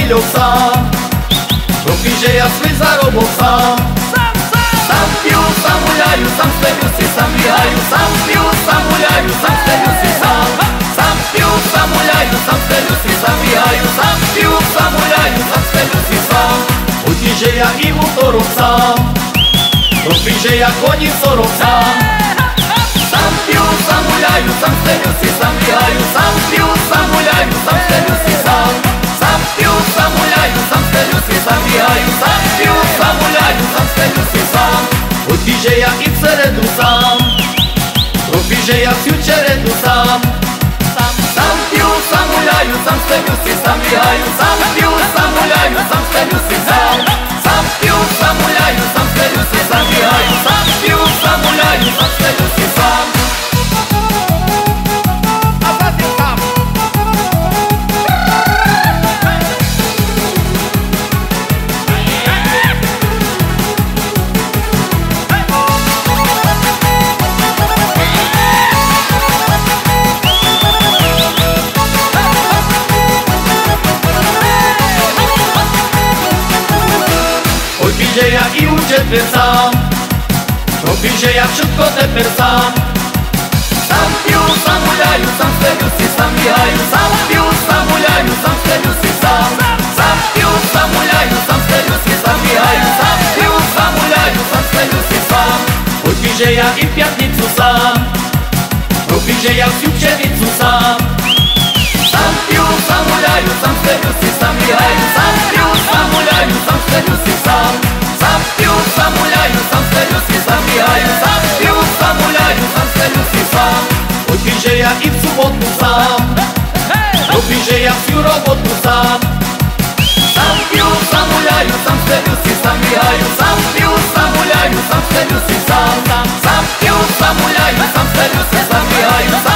льох сам, трохи же я свій заробок сам. Сам п'ю, сам гуляю, сам стелюсь і сам бігаю, сам п'ю, сам гуляю, сам стелюсь і сам. Сам п'ю, сам гуляю, сам стелюсь і сам бігаю, сам п'ю, сам гуляю, сам стелюсь і сам. Хоті же я і мотором сам, трохи же я коні 40 сам. Сам п'ю, сам гуляю, сам стелюсь і сам бігаю, сам п'ю, сам гуляю, сам стелюсь і сам. Сам п'ю, сам гуляю, сам стелюсь і сам бігаю, сам п'ю, сам гуляю, сам стелюсь і сам. Хоті же я і всереду сам, трохи же я всю череду сам. Сам п'ю, сам гуляю, сам стелюсь і сам бігаю, сам п'ю, сам гуляю, сам стелюсь і сам. Сам п'ю, сам гуляю, сам стелюсь і сам бігаю, сам п'ю, сам гуляю, сам стелюсь і сам. Хоті же я і у четвер сам, трохи же я швидко тепер сам. Сам п'ю, сам гуляю, сам стелюсь і сам бігаю, сам п'ю, сам гуляю, сам стелюсь і сам. Сам п'ю, сам гуляю, сам стелюсь і сам бігаю, сам п'ю, сам гуляю, сам стелюсь і сам. Хоті же я і в п'ятницю сам, трохи же я всю пшеницю сам. Сам п'ю, сам гуляю, сам стелюсь і сам бігаю, сам п'ю, сам гуляю, сам стелюсь і сам. Сам п'ю, сам гуляю, сам стелюсь і сам бігаю, сам п'ю, сам гуляю, сам стелюсь і сам. Хоті же я і в суботу сам, трохи же я всю роботу сам. Сам п'ю, сам гуляю, сам стелюсь і сам бігаю, сам п'ю, сам гуляю, сам стелюсь і сам. Сам п'ю, сам гуляю, сам стелюсь і сам бігаю.